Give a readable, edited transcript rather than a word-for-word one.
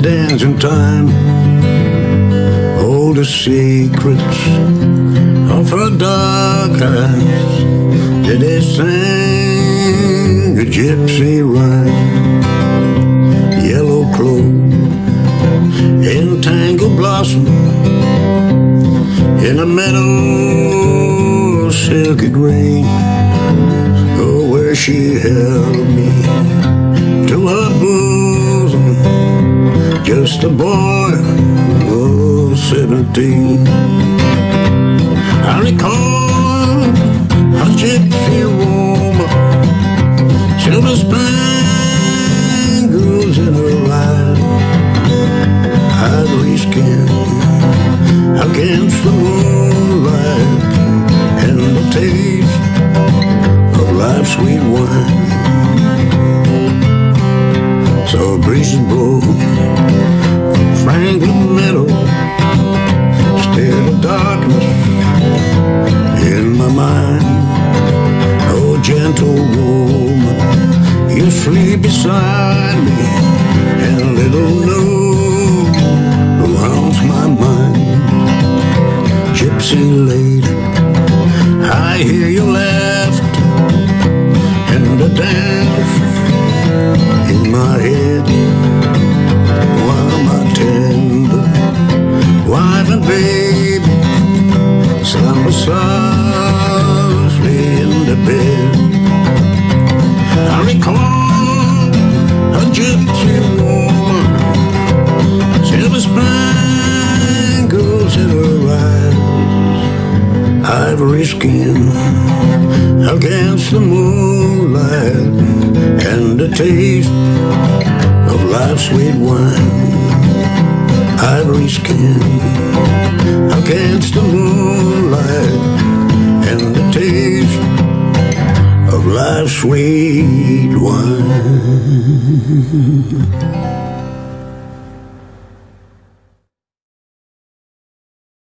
dancing time. All the secrets of her dark eyes, did they sing a gypsy rhyme? Yellow clover in tangled blossom, in a meadow silky green. Oh, where she held me to her bosom, just a boy of 17. I recall a gypsy woman, silver spangles in her eyes, ivory skin against the moonlight, and the taste of life's sweet wine. So a breeze blow from Franklin Meadow, stare the darkness in my mind. Oh, gentle woman, you sleep beside me, and little know who haunts my mind. Gypsy lady, I hear you laughter and the dance in my head, while my tender wife and baby slumber softly in the bed. I recall a gypsy woman, silver spangles in her eyes, ivory skin against the moonlight, and the taste of life's sweet wine. Ivory skin against the moonlight, and the taste of life's sweet wine.